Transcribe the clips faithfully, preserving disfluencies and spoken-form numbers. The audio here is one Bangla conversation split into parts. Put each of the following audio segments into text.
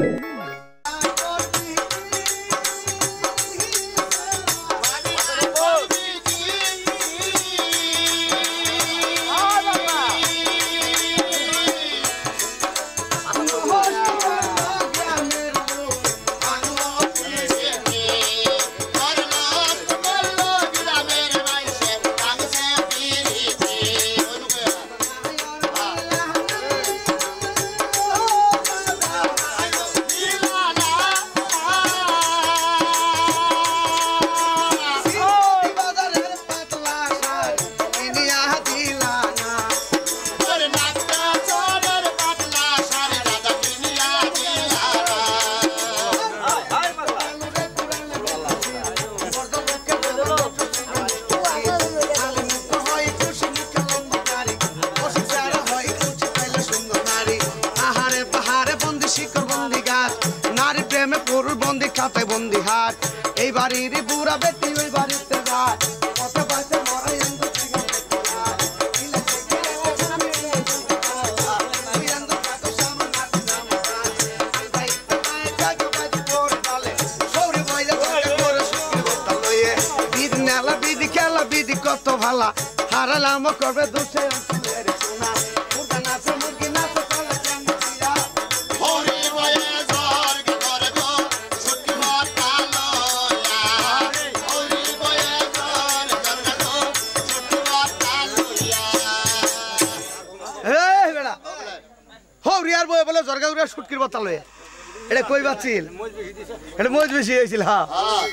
বন্দি খাতায় বন্দি হাট এই বাড়ির বুড়া বেটি ওই বাড়িতে যায় কত পাশে মরাই বিধি নেলা বিধি খেলা বিধি কত ভালা হারালাম করবে দুশে শুটকির বোতল এটা কই বাচ্চিল এটা মজ বেশি হয়েছিল হ্যাঁ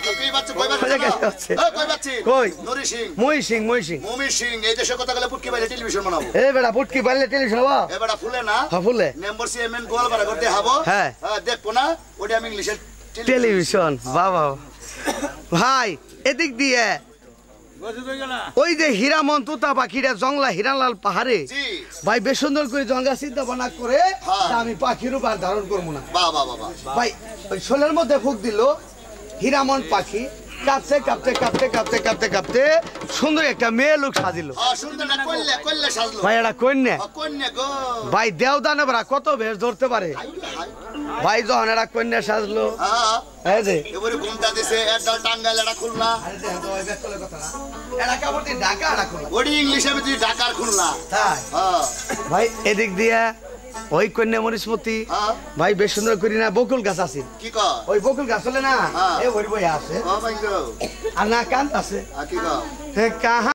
কই মই সিং মই সিং মমি সিং এই দেশে কথা গেলে পুটকি বাইলে টেলিভিশন বানাবো এ বেটা পুটকি বাইলে টেলিভিশন বানাবো এ বেটা ফুলে না হ্যাঁ ফুলে মেম্বার সিএমএন গোলবাড়া করতে হাবো হ্যাঁ হ্যাঁ দেখবো না ওটা আমি ইংলিশে টেলিভিশন বাবা ভাই এদিক দিয়ে ওই যে হীরামন তোতা পাখিটা জংলা হিরালাল পাহাড়ে ভাই বেশ সুন্দর করে জঙ্গা চিন্তা ভাবনা করে আমি পাখির উপর ধারণ করবো না ভাই ওই শোলের মধ্যে ফুক দিল হীরামন পাখি কাঁপতে কাঁপতে কাঁপতে কাঁপতে কাঁপতে কাঁপতে সুন্দর একটা মেয়ে লোক সাজিল ভাই এটা কন্যা ভাই দেওদানে বড়া কত বেশ ধরতে পারে ভাই যখন এটা কন্যা সাজলো ভাই এদিক দিয়া ওই কন্যা মরিসমতি ভাই বেশ সুন্দর করি না বকুল গাছ আছে ওই বকুল গাছ হলে না এ বই আছে আর না কান্ত আছে